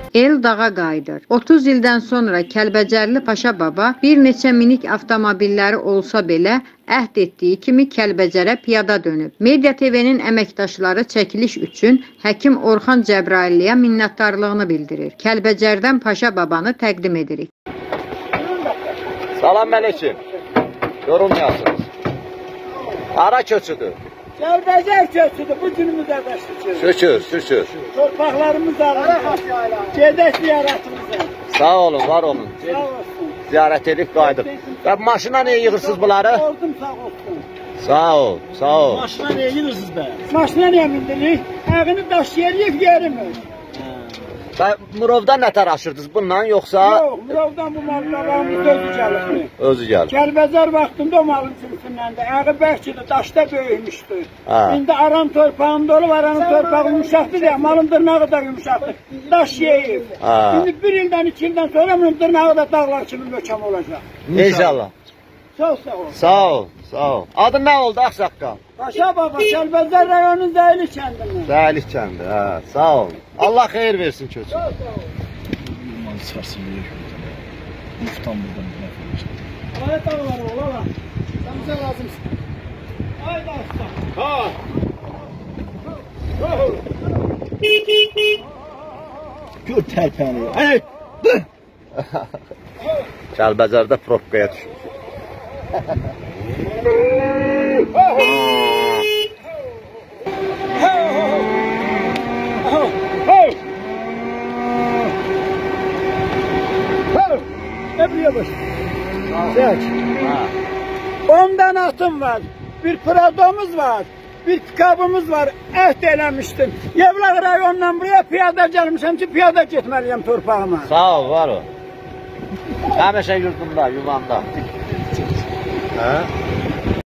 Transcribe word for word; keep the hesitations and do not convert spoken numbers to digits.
El dağa qayıdır. otuz ildən sonra Kəlbəcərli Paşa Baba bir neçə minik avtomobilləri olsa belə əhd etdiyi kimi Kəlbəcərə piyada dönüb. Media T V-nin əməkdaşları çəkiliş üçün həkim Orxan Cəbrailliyə minnətdarlığını bildirir. Kəlbəcərdən Paşa Babanı təqdim edirik. Salam aleyküm. Yorulmayasınız. Ara köçüdür. Kəlbəcər köçüdür, bu günümüzə də şükür. Şükür, şükür. Torpaqlarımız alınır, gedək ziyarətimizə. Sağ olun, var olun. Sağ olsun. Ziyarət edib qayıdıb. Və maşına niyə yığırsınız bunları? Oldum sağ olsun. Sağ ol, sağ ol. Maşına niyə yığırsınız be? Maşına niyə mindirik? Əğini daşıyarıyıq yerimiz. Və Murovda nətər aşırdınız bundan, yoxsa? Yox, Murovdan bu mallarımız özü gəlir. Özü gəlir. Kəlbəcər vaxtında o malın sürüsündən də. Əği bərkidir, daşda böyümüşdür. Ha. İndi aran torpağında olub, aranın torpağı yumuşaqdır deyə, malın dırnağı da yumuşaqdır. Daş yeyib. Ha. İndi bir ildən, iki ildən sonra bunun dırnağı da dağlar kimi möhkəm olacaq. İnşallah. Çox sağ ol. Sağ ol, sağ ol. Adı nə oldu Ağsaqqal? Paşa Baba, Kəlbəcər rayonunun Zəyli kəndindən. Zəlik kəndi, hə, sağ ol. Allah xeyir versin köçün. Çox sağ ol. Çıxarsın bir Muftan buradan bir nəfər. Ayət ağları ol, ala. Sən bizə lazımsın. Haydi aslan. Ha. Gör tərpəni. Hey! Kəlbəcərdə probkaya düşür. Ne biliyor baş? Zək. on tane atım var. Bir pradomuz var. Bir pikabımız var. Əhd eləmişdim. Yevlax rayonundan buraya piyada gəlmişəm ki, piyada getməliyəm torpağıma. Sağ ol, var ol. Həmişə yurdumda, yuvanda. Hə?